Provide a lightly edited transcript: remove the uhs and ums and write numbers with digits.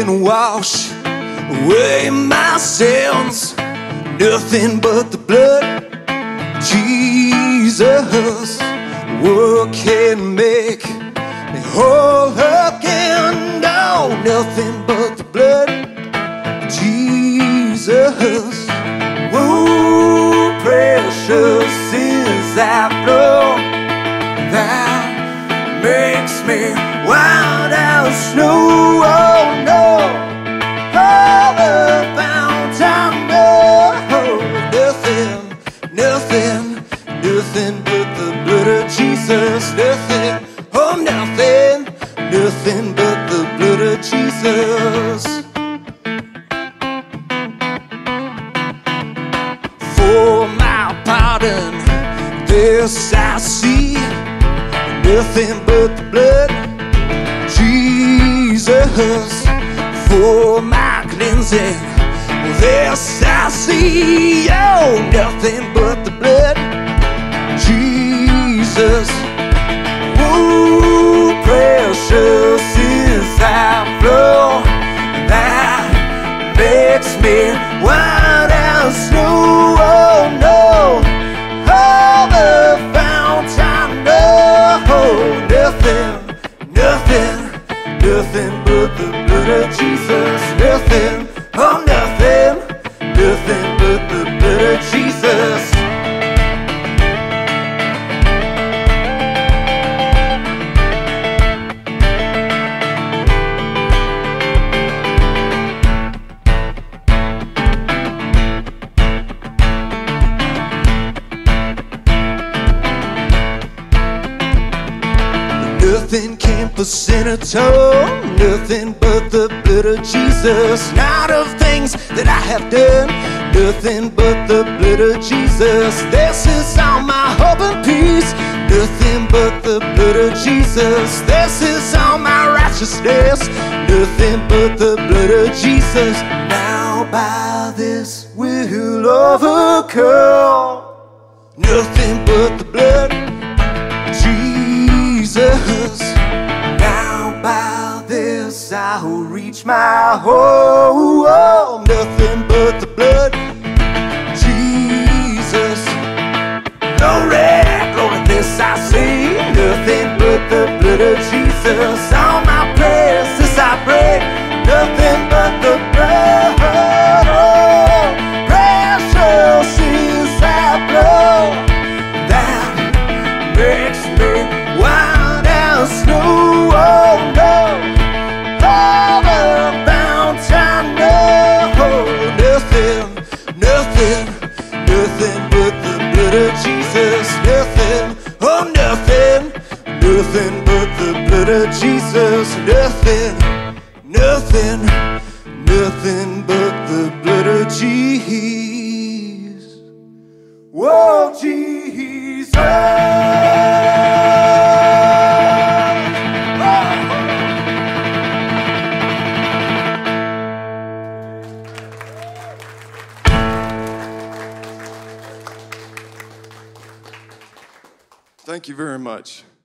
can wash away my sins. Nothing but the blood of Jesus. What can make me whole again? No, nothing but the blood of Jesus. Whoa, precious is that blood that makes me wild as snow. Oh no, all about I know nothing, nothing, nothing but the blood of Jesus. Nothing, oh nothing, nothing but the blood of Jesus. For my pardon, this I see, nothing but the blood of Jesus. For my cleansing, this I see, oh, nothing but the blood of Jesus. Oh, precious is that flow that makes me wild as snow. Oh no, all the fount I know. Nothing, nothing, nothing but the blood of Jesus. Nothing, oh nothing, nothing but the blood of Jesus. Nothing can percent at all, nothing but the blood of Jesus. Not of things that I have done, nothing but the blood of Jesus. This is all my hope and peace, nothing but the blood of Jesus. This is all my righteousness, nothing but the blood of Jesus. Now by this we'll overcome, nothing but the blood of Jesus. Now by this I'll reach my home. Nothing but the blood of Jesus. Glory, glory, this I see. Nothing but the blood of Jesus. All my prayers, this I pray. Nothing but the blood. Oh, precious is that blood that makes me wild as snow. Oh no, all about I know. Nothing, nothing, nothing but the blood of Jesus. Nothing, oh nothing, nothing but the blood of Jesus. Nothing, nothing, nothing but the blood of Jesus. Whoa, Jesus. Thank you very much.